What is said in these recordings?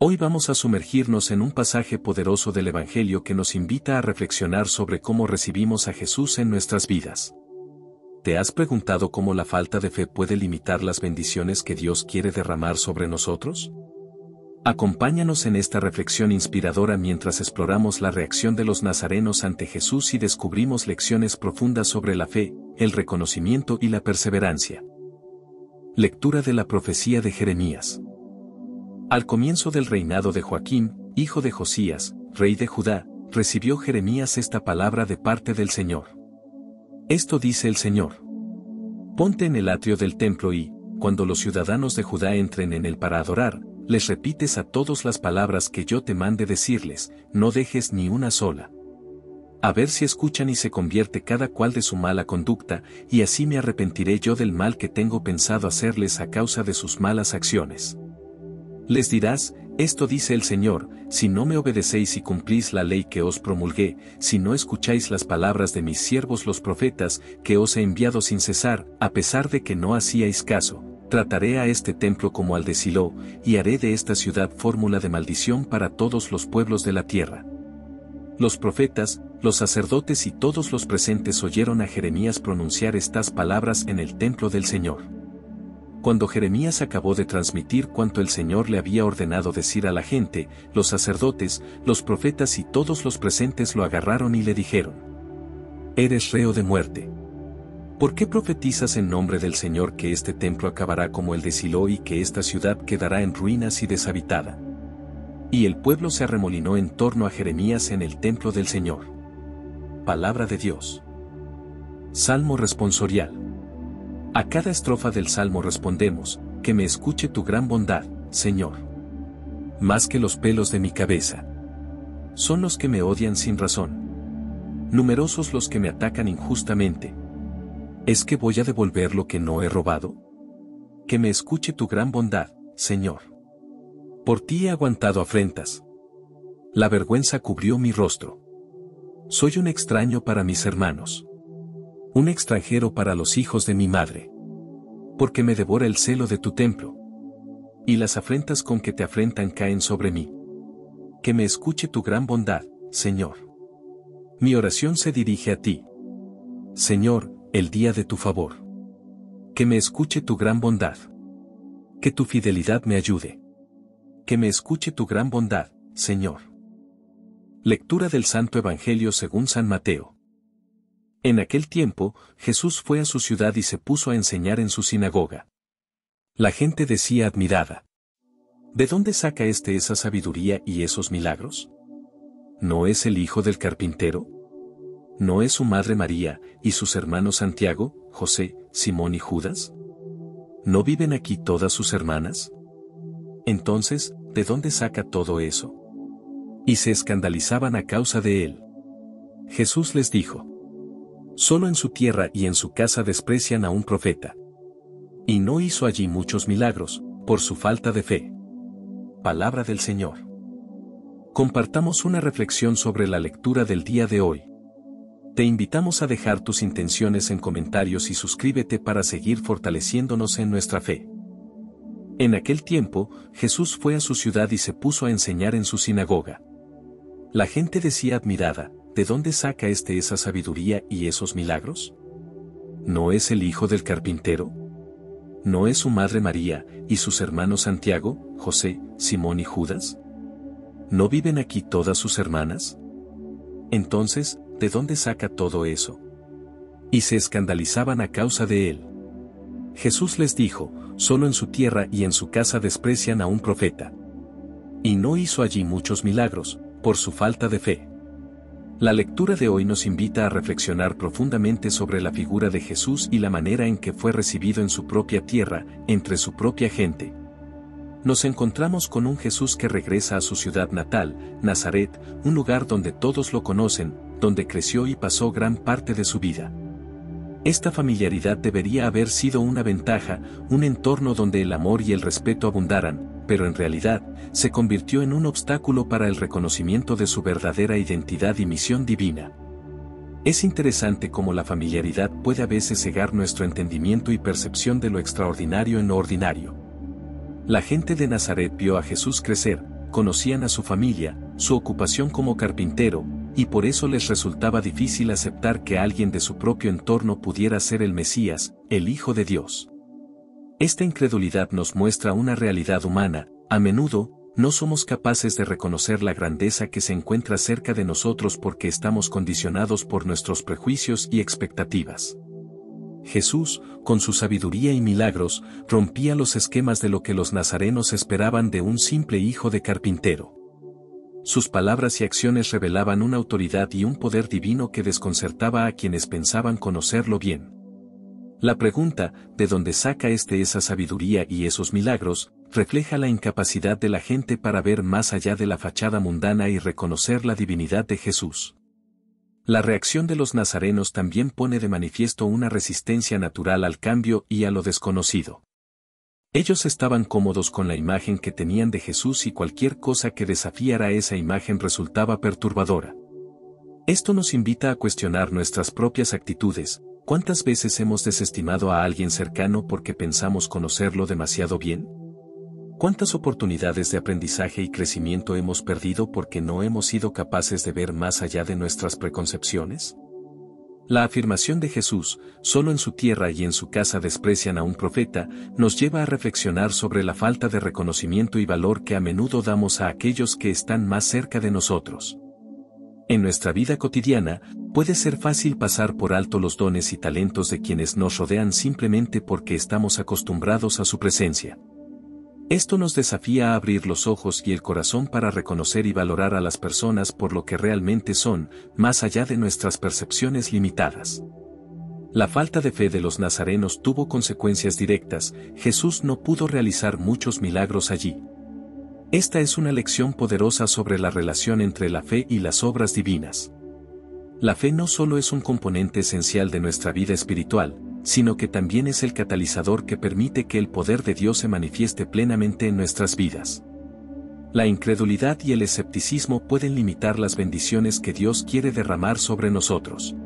Hoy vamos a sumergirnos en un pasaje poderoso del Evangelio que nos invita a reflexionar sobre cómo recibimos a Jesús en nuestras vidas. ¿Te has preguntado cómo la falta de fe puede limitar las bendiciones que Dios quiere derramar sobre nosotros? Acompáñanos en esta reflexión inspiradora mientras exploramos la reacción de los nazarenos ante Jesús y descubrimos lecciones profundas sobre la fe, el reconocimiento y la perseverancia. Lectura de la profecía de Jeremías. Al comienzo del reinado de Joaquín, hijo de Josías, rey de Judá, recibió Jeremías esta palabra de parte del Señor. Esto dice el Señor: Ponte en el atrio del templo y, cuando los ciudadanos de Judá entren en él para adorar, les repites a todos las palabras que yo te mande decirles, no dejes ni una sola. A ver si escuchan y se convierte cada cual de su mala conducta, y así me arrepentiré yo del mal que tengo pensado hacerles a causa de sus malas acciones. Les dirás, esto dice el Señor, si no me obedecéis y cumplís la ley que os promulgué, si no escucháis las palabras de mis siervos los profetas, que os he enviado sin cesar, a pesar de que no hacíais caso, trataré a este templo como al de Silo, y haré de esta ciudad fórmula de maldición para todos los pueblos de la tierra. Los profetas, los sacerdotes y todos los presentes oyeron a Jeremías pronunciar estas palabras en el templo del Señor. Cuando Jeremías acabó de transmitir cuanto el Señor le había ordenado decir a la gente, los sacerdotes, los profetas y todos los presentes lo agarraron y le dijeron: Eres reo de muerte. ¿Por qué profetizas en nombre del Señor que este templo acabará como el de Silo y que esta ciudad quedará en ruinas y deshabitada? Y el pueblo se arremolinó en torno a Jeremías en el templo del Señor. Palabra de Dios. Salmo responsorial. A cada estrofa del Salmo respondemos, que me escuche tu gran bondad, Señor. Más que los pelos de mi cabeza. Son los que me odian sin razón. Numerosos los que me atacan injustamente. ¿Es que voy a devolver lo que no he robado? Que me escuche tu gran bondad, Señor. Por ti he aguantado afrentas. La vergüenza cubrió mi rostro. Soy un extraño para mis hermanos. Un extranjero para los hijos de mi madre. Porque me devora el celo de tu templo. Y las afrentas con que te afrentan caen sobre mí. Que me escuche tu gran bondad, Señor. Mi oración se dirige a ti, Señor, el día de tu favor. Que me escuche tu gran bondad. Que tu fidelidad me ayude. Que me escuche tu gran bondad, Señor. Lectura del Santo Evangelio según San Mateo. En aquel tiempo, Jesús fue a su ciudad y se puso a enseñar en su sinagoga. La gente decía admirada: ¿De dónde saca esa sabiduría y esos milagros? ¿No es el hijo del carpintero? ¿No es su madre María, y sus hermanos Santiago, José, Simón y Judas? ¿No viven aquí todas sus hermanas? Entonces, ¿de dónde saca todo eso? Y se escandalizaban a causa de él. Jesús les dijo: Solo en su tierra y en su casa desprecian a un profeta. Y no hizo allí muchos milagros, por su falta de fe. Palabra del Señor. Compartamos una reflexión sobre la lectura del día de hoy. Te invitamos a dejar tus intenciones en comentarios y suscríbete para seguir fortaleciéndonos en nuestra fe. En aquel tiempo, Jesús fue a su ciudad y se puso a enseñar en su sinagoga. La gente decía admirada: ¿De dónde saca esa sabiduría y esos milagros? ¿No es el hijo del carpintero? ¿No es su madre María, y sus hermanos Santiago, José, Simón y Judas? ¿No viven aquí todas sus hermanas? Entonces, ¿de dónde saca todo eso? Y se escandalizaban a causa de él. Jesús les dijo: Solo en su tierra y en su casa desprecian a un profeta. Y no hizo allí muchos milagros, por su falta de fe. La lectura de hoy nos invita a reflexionar profundamente sobre la figura de Jesús y la manera en que fue recibido en su propia tierra, entre su propia gente. Nos encontramos con un Jesús que regresa a su ciudad natal, Nazaret, un lugar donde todos lo conocen, donde creció y pasó gran parte de su vida. Esta familiaridad debería haber sido una ventaja, un entorno donde el amor y el respeto abundaran, pero en realidad, se convirtió en un obstáculo para el reconocimiento de su verdadera identidad y misión divina. Es interesante cómo la familiaridad puede a veces cegar nuestro entendimiento y percepción de lo extraordinario en lo ordinario. La gente de Nazaret vio a Jesús crecer, conocían a su familia, su ocupación como carpintero, y por eso les resultaba difícil aceptar que alguien de su propio entorno pudiera ser el Mesías, el Hijo de Dios. Esta incredulidad nos muestra una realidad humana. A menudo, no somos capaces de reconocer la grandeza que se encuentra cerca de nosotros porque estamos condicionados por nuestros prejuicios y expectativas. Jesús, con su sabiduría y milagros, rompía los esquemas de lo que los nazarenos esperaban de un simple hijo de carpintero. Sus palabras y acciones revelaban una autoridad y un poder divino que desconcertaba a quienes pensaban conocerlo bien. La pregunta, ¿de dónde saca esa sabiduría y esos milagros?, refleja la incapacidad de la gente para ver más allá de la fachada mundana y reconocer la divinidad de Jesús. La reacción de los nazarenos también pone de manifiesto una resistencia natural al cambio y a lo desconocido. Ellos estaban cómodos con la imagen que tenían de Jesús y cualquier cosa que desafiara esa imagen resultaba perturbadora. Esto nos invita a cuestionar nuestras propias actitudes. ¿Cuántas veces hemos desestimado a alguien cercano porque pensamos conocerlo demasiado bien? ¿Cuántas oportunidades de aprendizaje y crecimiento hemos perdido porque no hemos sido capaces de ver más allá de nuestras preconcepciones? La afirmación de Jesús, solo en su tierra y en su casa desprecian a un profeta, nos lleva a reflexionar sobre la falta de reconocimiento y valor que a menudo damos a aquellos que están más cerca de nosotros. En nuestra vida cotidiana, puede ser fácil pasar por alto los dones y talentos de quienes nos rodean simplemente porque estamos acostumbrados a su presencia. Esto nos desafía a abrir los ojos y el corazón para reconocer y valorar a las personas por lo que realmente son, más allá de nuestras percepciones limitadas. La falta de fe de los nazarenos tuvo consecuencias directas. Jesús no pudo realizar muchos milagros allí. Esta es una lección poderosa sobre la relación entre la fe y las obras divinas. La fe no solo es un componente esencial de nuestra vida espiritual, sino que también es el catalizador que permite que el poder de Dios se manifieste plenamente en nuestras vidas. La incredulidad y el escepticismo pueden limitar las bendiciones que Dios quiere derramar sobre nosotros.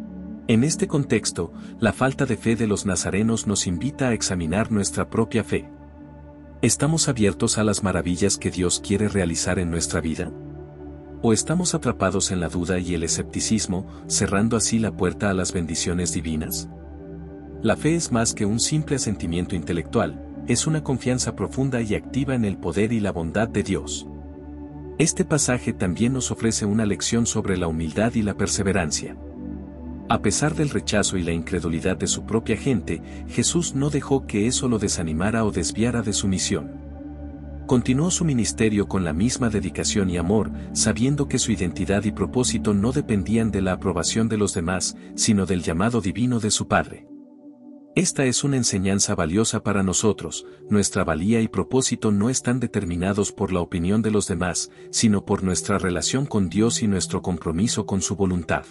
En este contexto, la falta de fe de los nazarenos nos invita a examinar nuestra propia fe. ¿Estamos abiertos a las maravillas que Dios quiere realizar en nuestra vida? ¿O estamos atrapados en la duda y el escepticismo, cerrando así la puerta a las bendiciones divinas? La fe es más que un simple asentimiento intelectual, es una confianza profunda y activa en el poder y la bondad de Dios. Este pasaje también nos ofrece una lección sobre la humildad y la perseverancia. A pesar del rechazo y la incredulidad de su propia gente, Jesús no dejó que eso lo desanimara o desviara de su misión. Continuó su ministerio con la misma dedicación y amor, sabiendo que su identidad y propósito no dependían de la aprobación de los demás, sino del llamado divino de su Padre. Esta es una enseñanza valiosa para nosotros. Nuestra valía y propósito no están determinados por la opinión de los demás, sino por nuestra relación con Dios y nuestro compromiso con su voluntad.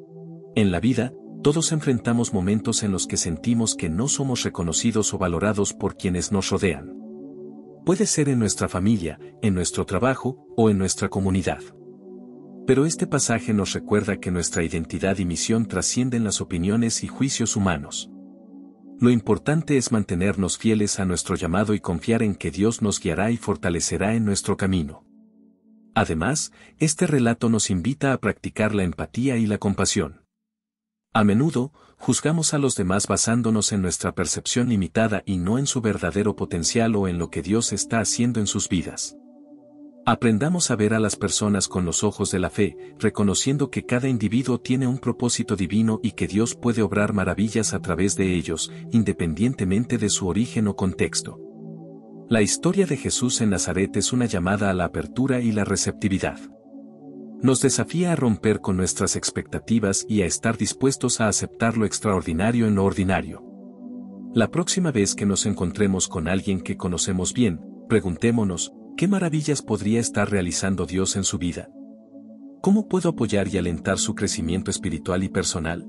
En la vida, todos enfrentamos momentos en los que sentimos que no somos reconocidos o valorados por quienes nos rodean. Puede ser en nuestra familia, en nuestro trabajo o en nuestra comunidad. Pero este pasaje nos recuerda que nuestra identidad y misión trascienden las opiniones y juicios humanos. Lo importante es mantenernos fieles a nuestro llamado y confiar en que Dios nos guiará y fortalecerá en nuestro camino. Además, este relato nos invita a practicar la empatía y la compasión. A menudo, juzgamos a los demás basándonos en nuestra percepción limitada y no en su verdadero potencial o en lo que Dios está haciendo en sus vidas. Aprendamos a ver a las personas con los ojos de la fe, reconociendo que cada individuo tiene un propósito divino y que Dios puede obrar maravillas a través de ellos, independientemente de su origen o contexto. La historia de Jesús en Nazaret es una llamada a la apertura y la receptividad. Nos desafía a romper con nuestras expectativas y a estar dispuestos a aceptar lo extraordinario en lo ordinario. La próxima vez que nos encontremos con alguien que conocemos bien, preguntémonos, ¿qué maravillas podría estar realizando Dios en su vida? ¿Cómo puedo apoyar y alentar su crecimiento espiritual y personal?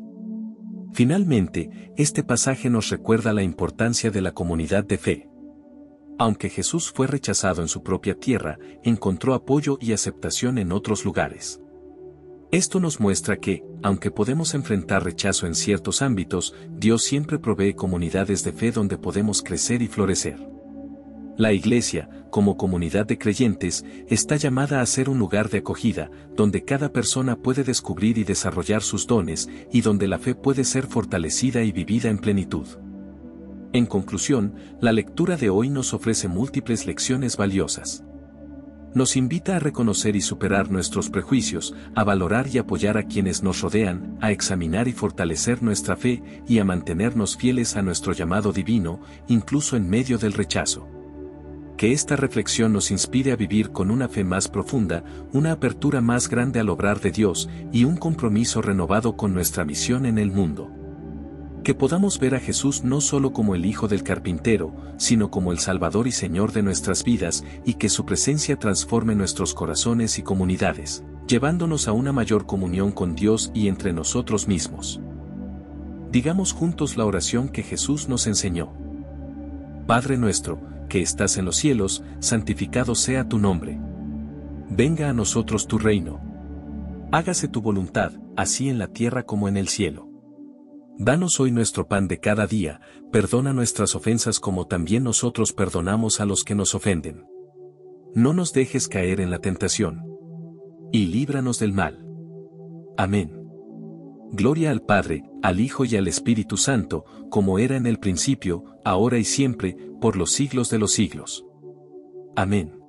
Finalmente, este pasaje nos recuerda la importancia de la comunidad de fe. Aunque Jesús fue rechazado en su propia tierra, encontró apoyo y aceptación en otros lugares. Esto nos muestra que, aunque podemos enfrentar rechazo en ciertos ámbitos, Dios siempre provee comunidades de fe donde podemos crecer y florecer. La Iglesia, como comunidad de creyentes, está llamada a ser un lugar de acogida, donde cada persona puede descubrir y desarrollar sus dones, y donde la fe puede ser fortalecida y vivida en plenitud. En conclusión, la lectura de hoy nos ofrece múltiples lecciones valiosas. Nos invita a reconocer y superar nuestros prejuicios, a valorar y apoyar a quienes nos rodean, a examinar y fortalecer nuestra fe, y a mantenernos fieles a nuestro llamado divino, incluso en medio del rechazo. Que esta reflexión nos inspire a vivir con una fe más profunda, una apertura más grande al obrar de Dios, y un compromiso renovado con nuestra misión en el mundo. Que podamos ver a Jesús no solo como el Hijo del Carpintero, sino como el Salvador y Señor de nuestras vidas, y que su presencia transforme nuestros corazones y comunidades, llevándonos a una mayor comunión con Dios y entre nosotros mismos. Digamos juntos la oración que Jesús nos enseñó. Padre nuestro, que estás en los cielos, santificado sea tu nombre. Venga a nosotros tu reino. Hágase tu voluntad, así en la tierra como en el cielo. Danos hoy nuestro pan de cada día, perdona nuestras ofensas como también nosotros perdonamos a los que nos ofenden. No nos dejes caer en la tentación. Y líbranos del mal. Amén. Gloria al Padre, al Hijo y al Espíritu Santo, como era en el principio, ahora y siempre, por los siglos de los siglos. Amén.